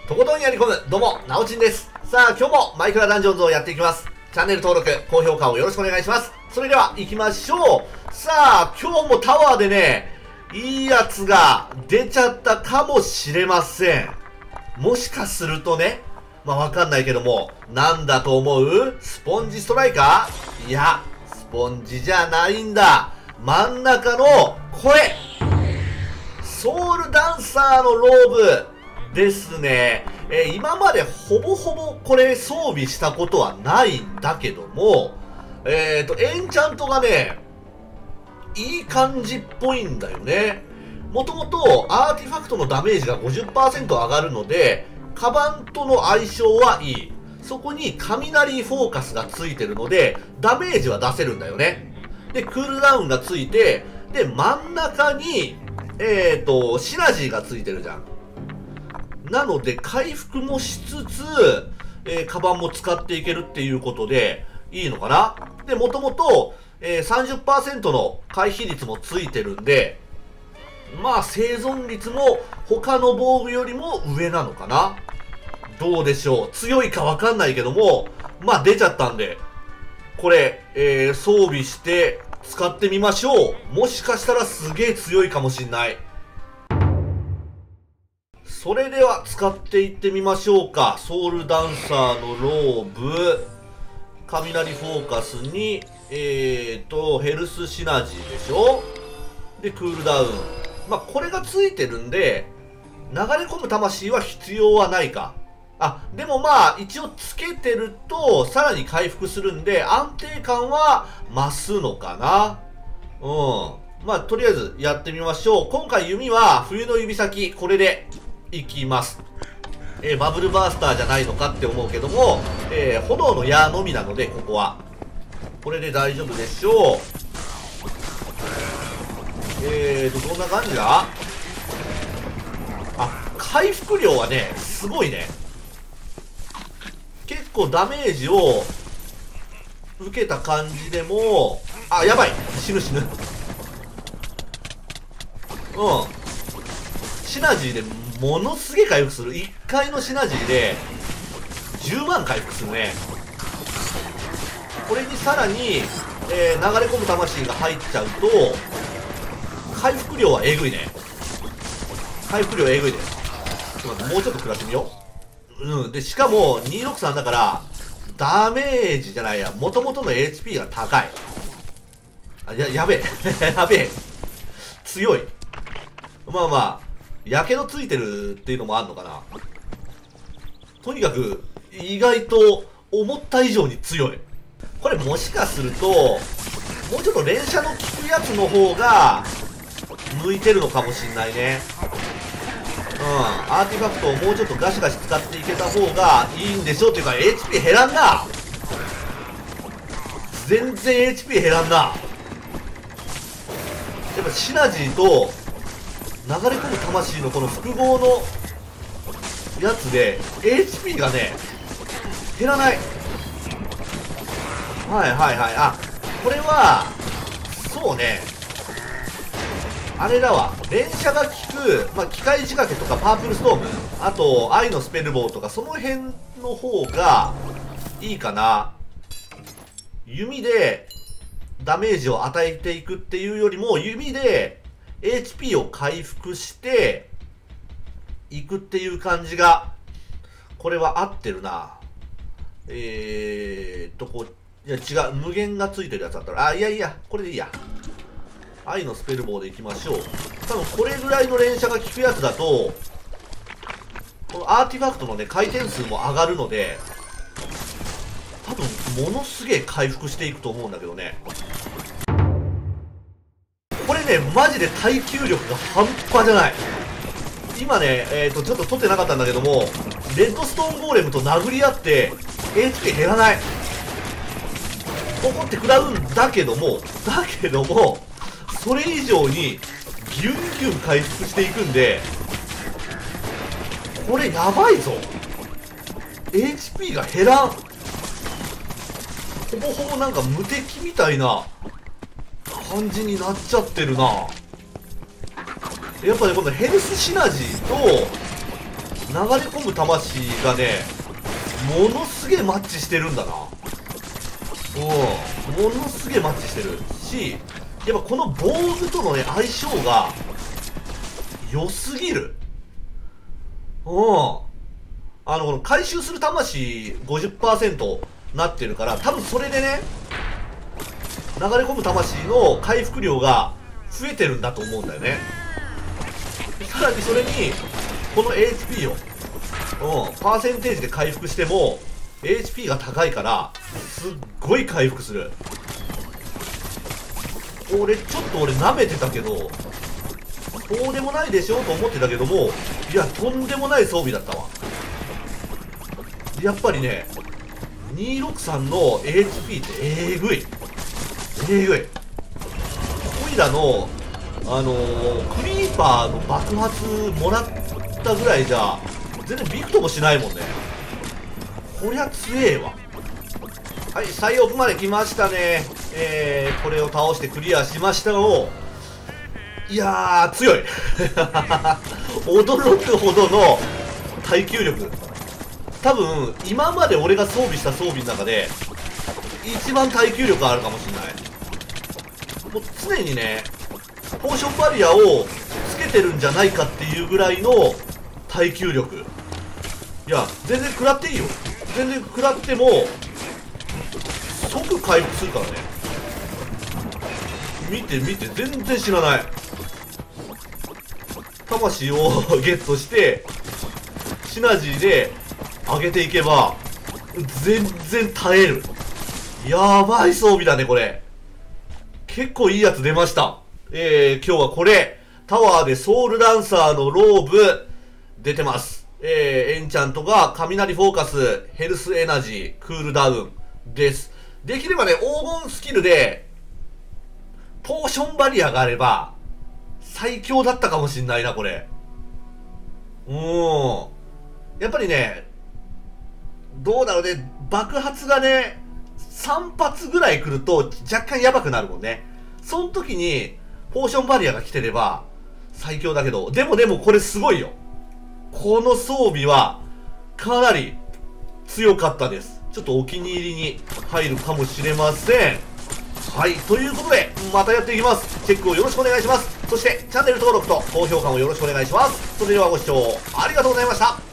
とことんやり込む、どうも、なおちんです。さあ、今日もマイクラダンジョンズをやっていきます。チャンネル登録、高評価をよろしくお願いします。それでは、行きましょう。さあ、今日もタワーでね、いいやつが出ちゃったかもしれません。もしかするとね、わかんないけども、なんだと思う？スポンジストライカー？いや、スポンジじゃないんだ。真ん中のこれ！ソウルダンサーのローブですね。今までほぼほぼこれ装備したことはないんだけども、エンチャントがね、いい感じっぽいんだよね。もともとアーティファクトのダメージが 50% 上がるので、カバンとの相性はいい。そこに雷フォーカスがついてるので、ダメージは出せるんだよね。で、クールダウンがついて、で、真ん中に、シナジーがついてるじゃん。なので、回復もしつつ、カバンも使っていけるっていうことで、いいのかな？で、もともと、30% の回避率もついてるんで、生存率も他の防具よりも上なのかな？どうでしょう？強いかわかんないけども、出ちゃったんで、これ、装備して使ってみましょう。もしかしたらすげえ強いかもしんない。それでは使っていってみましょうか。ソウルダンサーのローブ、雷フォーカスに、ヘルスシナジーでしょ？で、クールダウン。これがついてるんで、流れ込む魂は必要はないか。でも一応つけてると、さらに回復するんで、安定感は増すのかな。とりあえずやってみましょう。今回弓は冬の指先、これでいきます。バブルバースターじゃないのかって思うけども、炎の矢のみなので、ここは。これで大丈夫でしょう。どんな感じだ？回復量はね、すごいね。結構ダメージを受けた感じでも、やばい！死ぬ。シナジーでものすげえ回復する。1回のシナジーで10万回復するね。これにさらに、流れ込む魂が入っちゃうと、回復量はえぐいね。回復量えぐいです。ちょっと待って、もうちょっと食らってみよう。で、しかも、263だから、ダメージじゃないや、元々の HP が高い。やべえ。やべえ。強い。やけどついてるっていうのもあんのかな。とにかく、意外と思った以上に強い。これもしかすると、もうちょっと連射の効くやつの方が、向いてるのかもしんないね。アーティファクトをもうちょっとガシガシ使っていけた方がいいんでしょうっていうか、HP 減らんな。全然 HP 減らんな。やっぱシナジーと流れ込む魂のこの複合のやつで HP がね、減らない。これはそうね、あれだわ。連射が効く、機械仕掛けとかパープルストーム、あと愛のスペルボーとかその辺の方がいいかな。弓でダメージを与えていくっていうよりも、弓で HP を回復していくっていう感じが、これは合ってるな。いや違う、無限がついてるやつだったら、いや、これでいいや。愛のスペルボーでいきましょう。多分これぐらいの連射が効くやつだと、このアーティファクトのね、回転数も上がるので、多分ものすげえ回復していくと思うんだけどね。これね、マジで耐久力が半端じゃない。今ね、ちょっと取ってなかったんだけども、レッドストーンゴーレムと殴り合って HP 減らない。怒って食らうんだけども、それ以上にギュンギュン回復していくんで、これやばいぞ。 HP が減らん。ほぼほぼなんか無敵みたいな感じになっちゃってるな。やっぱね、このヘルスシナジーと流れ込む魂がね、ものすげえマッチしてるんだな。ものすげえマッチしてるし、やっぱこの防具とのね、相性が良すぎる。この回収する魂 50% なってるから、多分それでね、流れ込む魂の回復量が増えてるんだと思うんだよね。さらにそれに、この HP を、パーセンテージで回復しても、HP が高いから、すっごい回復する。ちょっと俺舐めてたけど、そうでもないでしょと思ってたけども、いや、とんでもない装備だったわ。やっぱりね、263の HP ってえぐい。えぐい。オイラの、クリーパーの爆発もらったぐらいじゃ、全然びくともしないもんね。こりゃ強えわ。はい、最奥まで来ましたね。これを倒してクリアしましたよ。いやー、強い。驚くほどの耐久力。多分、今まで俺が装備した装備の中で、一番耐久力あるかもしれない。もう常にね、ポーションバリアをつけてるんじゃないかっていうぐらいの耐久力。いや、全然食らっていいよ。全然食らっても、即回復するからね。見て見て、全然知らない。魂をゲットして、シナジーで上げていけば、全然耐える。やばい装備だね、これ。結構いいやつ出ました。今日はこれ、タワーでソウルダンサーのローブ、出てます。エンチャントが雷フォーカス、ヘルスエナジー、クールダウンです。できればね、黄金スキルで、ポーションバリアがあれば、最強だったかもしんないな、これ。やっぱりね、どうだろうね、爆発がね、3発ぐらい来ると若干やばくなるもんね。その時に、ポーションバリアが来てれば、最強だけど、でもこれすごいよ。この装備は、かなり強かったです。ちょっとお気に入りに入るかもしれません。はい、ということで、またやっていきます。チェックをよろしくお願いします。そして、チャンネル登録と高評価もよろしくお願いします。それではご視聴ありがとうございました。